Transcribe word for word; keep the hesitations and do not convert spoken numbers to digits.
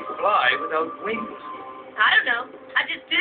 fly without wings? I don't know. I just do.